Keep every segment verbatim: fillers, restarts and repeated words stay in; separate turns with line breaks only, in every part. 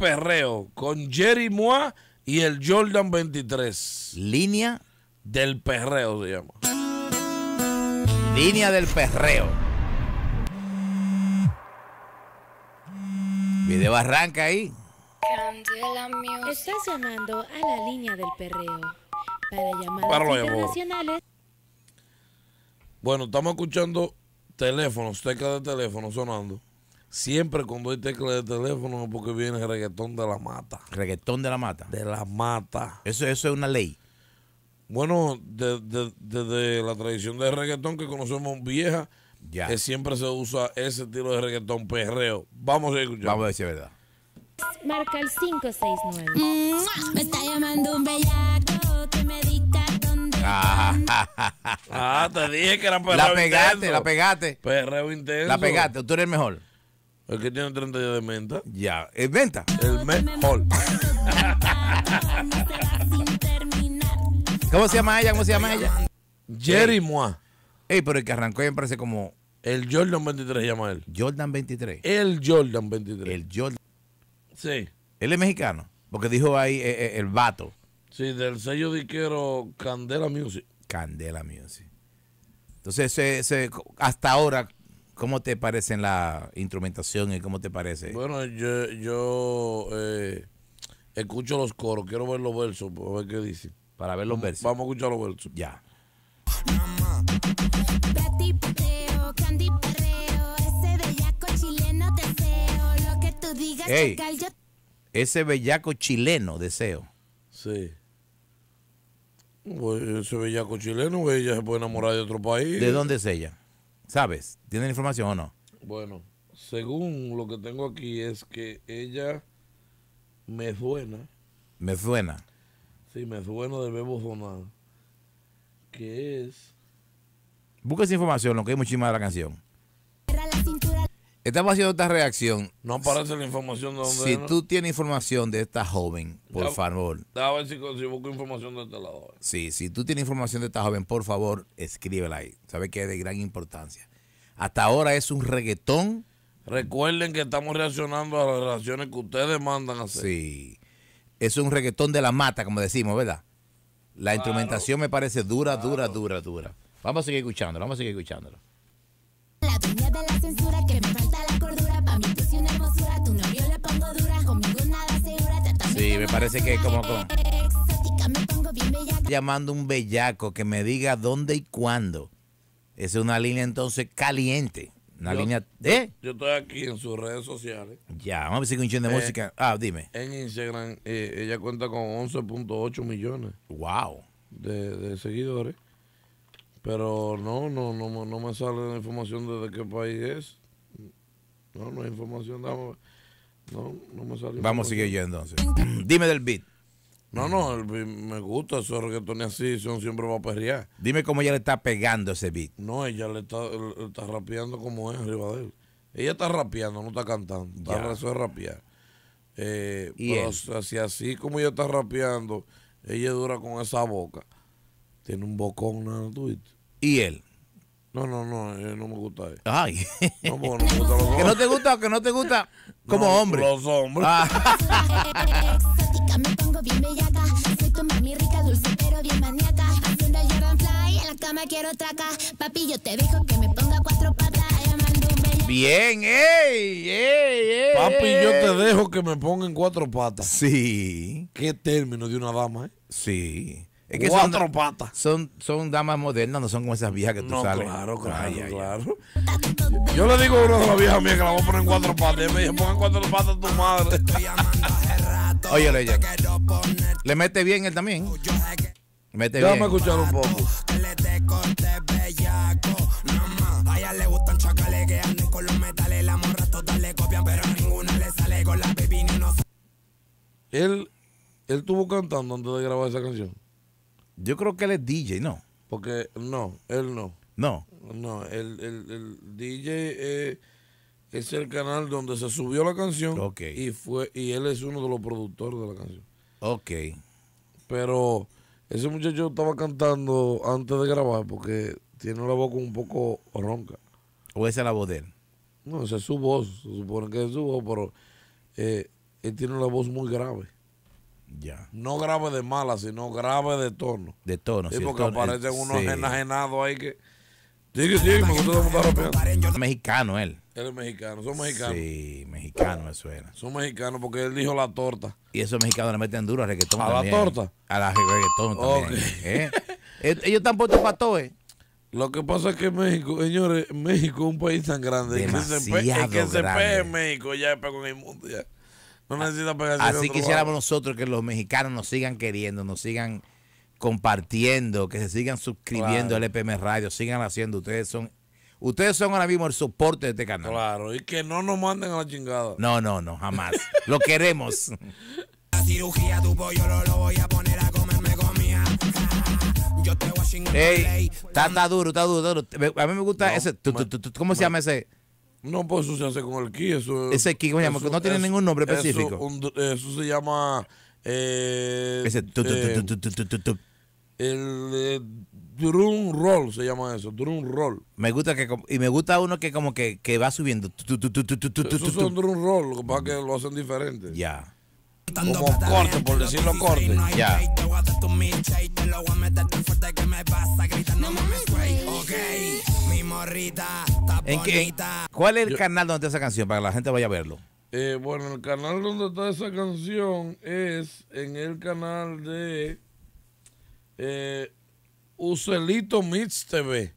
perreo con Jerry Mois y el Jordan veintitrés.
Línea
del perreo se llama.
Línea del perreo. Video arranca ahí.
Estás llamando a la línea del perreo. Para llamadas
Páralo,
internacionales.
Bueno, estamos escuchando teléfonos, teclas de teléfono sonando. Siempre cuando hay teclas de teléfono es porque viene el reggaetón de la mata.
Reggaetón de la mata.
De la mata.
Eso, eso es una ley.
Bueno, desde de, de, de la tradición del reggaetón que conocemos vieja,
ya.
Que siempre se usa ese estilo de reggaetón perreo. Vamos a escuchar.
Vamos a ver si es verdad.
Marca el cinco seis nueve.
Me está llamando un bellaco que me dicta dónde.
Ah, te dije que era perreo
La pegaste,
intenso.
la pegaste.
Perreo intenso.
La pegaste, tú eres el mejor.
El que tiene treinta días de menta.
Ya, ¿es venta?
El mejor.
¿Cómo se llama ella? ¿Cómo se llama ella?
Jerry Mois.
Ey, pero el que arrancó me parece como...
El Jordan veintitrés se llama él.
Jordan veintitrés.
El Jordan veintitrés.
El Jordan.
Sí.
Él es mexicano. Porque dijo ahí eh, eh, el vato.
Sí, del sello diquero Candela Music.
Candela Music. Entonces, ese, ese, hasta ahora, ¿cómo te parece la instrumentación y cómo te parece?
Bueno, yo, yo eh, escucho los coros. Quiero ver los versos para ver qué dice.
Para ver los versos.
Vamos a escuchar los versos.
Ya. Ey, ese bellaco chileno, deseo.
Sí. Pues ese bellaco chileno, ella se puede enamorar de otro país.
¿De dónde es ella? ¿Sabes? ¿Tiene información o no?
Bueno, según lo que tengo aquí es que ella me suena.
Me suena.
Sí, me suena del verbo sonar. Que es...
Busca esa información, lo que hay muchísima de la canción. Estamos haciendo esta reacción.
No aparece la información de dónde
Si
es, ¿no?
tú tienes información de esta joven, por
Ya,
favor.
A ver si, si busco información de este lado.
Sí, si tú tienes información de esta joven, por favor, escríbela ahí. Sabe que es de gran importancia. Hasta ahora es un reggaetón.
Recuerden que estamos reaccionando a las reacciones que ustedes mandan a hacer.
Sí. Es un reggaetón de la mata, como decimos, ¿verdad? La
Claro.
instrumentación me parece dura,
Claro.
dura, dura, dura. Vamos a seguir escuchándolo, vamos a seguir escuchándolo.
La dueña de la censura que me falta la cordura. Pa' mí tú sí una hermosura, tu novio le pongo dura. Conmigo nada segura.
Sí, me parece que como... como
Exótica, me pongo bien bella.
llamando un bellaco que me diga dónde y cuándo. Esa es una línea entonces caliente. Una
Yo-
línea... ¿Eh?
Yo estoy aquí en sus redes sociales.
Ya, vamos a seguir escuchando de
Eh,
música. Ah, dime.
En Instagram, eh, ella cuenta con once punto ocho millones
Wow.
de, de seguidores. Pero no, no, no, me- no me sale la información de, de qué país es. No, no hay información. dame- No, no me sale.
Vamos a
información.
seguir yo entonces. Dime del beat.
No, no, el beat me gusta. Esos reggaetones así son siempre va a perrear.
Dime cómo ella le está pegando ese beat.
No, ella le está, él- él está rapeando como es arriba de él. Ella está rapeando, no está cantando. Está,
Ya.
eso es rapear. Eh,
¿Y
pero
él?
si así, así como ella está rapeando, ella dura con esa boca. Tiene un bocón, ¿no? ¿Tú viste?
¿Y él?
No, no, no, eh, no me gusta él.
Ay.
No, porque no me gustan los hombres.
¿Que no te gusta o que no te gusta como
No,
hombre?
Los hombres.
Ah,
Exótica, me pongo bien bellaca. Soy tu mami rica, dulce, pero bien maníaca. Haciendo Jordan Fly, en la cama quiero traca. Papi, yo te dejo que me ponga cuatro patas. Llamando un bellaco.
bien, ey, ey, ey.
Papi, yo te
ey.
dejo que me ponga en cuatro patas.
Sí,
¿Qué término de una dama, eh?
sí. Es
Cuatro
son,
patas.
Son, son damas modernas, no son como esas viejas que tú
No,
sales.
claro, claro,
Ay, ay, ay.
claro. Yo le digo a una de las viejas mías que la voy a poner en cuatro patas. Y ella me dice, pon en cuatro patas a tu madre.
Oye, ella. Le mete bien él también. Le mete
Déjame
bien.
escuchar un poco.
A ella le gustan chacales que anden con los metales. Las morras todas le copian, pero ninguna le sale con la baby ni uno.
Él, él estuvo cantando antes de grabar esa canción.
Yo creo que él es D J, ¿no?
Porque no, él no.
No.
No, el, el, el D J eh, es el canal donde se subió la canción.
Ok.
Y fue y él es uno de los productores de la canción.
Ok.
Pero ese muchacho estaba cantando antes de grabar porque tiene la boca un poco ronca.
¿O esa es la voz de él?
No, esa es su voz, se supone que es su voz, pero eh, él tiene la voz muy grave.
Ya.
No grave de mala, sino grave de tono.
De tono,
sí.
sí,
Porque
tono,
aparecen
eh,
unos
sí.
enajenados ahí que... Sigue, sigue, me gusta cómo está rapeando.
Es mexicano él.
Él es mexicano, son mexicanos.
Sí, mexicano me suena.
Son mexicanos porque él dijo la torta.
Y esos mexicanos le meten duro al reggaetón
¿A la
también.
torta?
A la reggaetón también.
Ok.
¿Eh? Ellos están puestos para todo, ¿eh?
Lo que pasa es que México, señores, México es un país tan grande. El que se, pe el que se pegue en México ya es pegó en el mundo. Ya. No necesita pegarse en
Así
otro
quisiéramos
lado.
nosotros que los mexicanos nos sigan queriendo, nos sigan compartiendo, que se sigan suscribiendo
Claro.
al E P M Radio, sigan haciendo. Ustedes son, ustedes son ahora mismo el soporte de este canal.
Claro, y que no nos manden a la chingada.
No, no, no, jamás. Lo queremos.
La cirugía, tu pollo lo, lo voy a poner a comerme comida. Yo te voy a chingar
Ey,
por ley.
está, está duro, está duro, está duro. A mí me gusta
No,
ese. tu, tu,
me-
tu, tu, ¿Cómo se llama ese?
No, pues eso se hace con el ki. Eso,
Ese ki, ¿cómo se llama?
eso-
No tiene
eso-
ningún nombre
eso,
específico.
un- eso se llama... Eh,
Ese. tu, tu,
eh,
tu, tu, tu, tu, tu, tu.
el eh, drum roll se llama eso, drum roll.
Me gusta que como- y me gusta uno que como que, que va subiendo. Tu, tu, tu, tu, tu, tu, tu,
Esos
tu.
son drum roll, lo que pasa es que lo hacen diferente.
Ya.
Como corte, por decirlo corte.
Ya.
Te voy a dar tu milkshake, te lo voy a meter tan fuerte que me pasa gritando mames güey. Ok, mi morrita está
¿En qué?
bonita.
¿Cuál es el canal donde está esa canción para que la gente vaya a verlo?
Eh, bueno, el canal donde está esa canción es en el canal de eh, Ucelito Mix T V.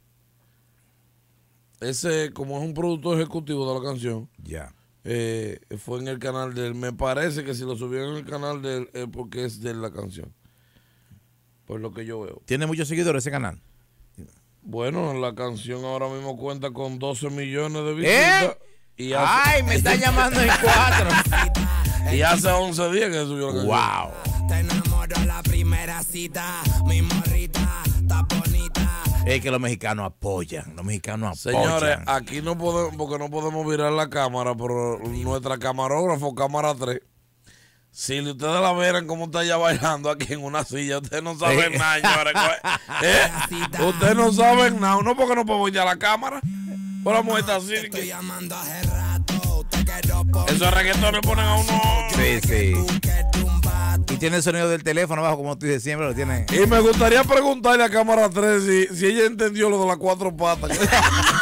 Ese, como es un productor ejecutivo de la canción,
Ya.
eh, fue en el canal de él. Me parece que si lo subieron en el canal de él es porque es de la canción. Por lo que yo veo.
¿Tiene muchos seguidores ese canal?
Bueno, la canción ahora mismo cuenta con doce millones de visitas.
¿Eh?
Y hace,
¡Ay, me están llamando en cuatro!
y hace once días que se subió la canción.
¡Wow!
Te enamoro a la primera cita, mi morrita está bonita.
Es que los mexicanos apoyan, los mexicanos
Señores,
apoyan.
aquí no podemos, porque no podemos virar la cámara, pero nuestra camarógrafo, cámara tres, si ustedes la vieran cómo está ella bailando aquí en una silla, ustedes no saben
Eh.
nada, señores. ¿Eh? Ustedes no saben nada, no porque no podemos ir a la cámara, pero la mujer está así.
Estoy
que-
llamando hace rato, te quiero por
Esos reggaetones ponen a uno.
Sí, sí.
que tumba.
Y tiene el sonido del teléfono abajo, como tú dices, siempre lo tiene.
Y me gustaría preguntarle a cámara tres si, si ella entendió lo de las cuatro patas.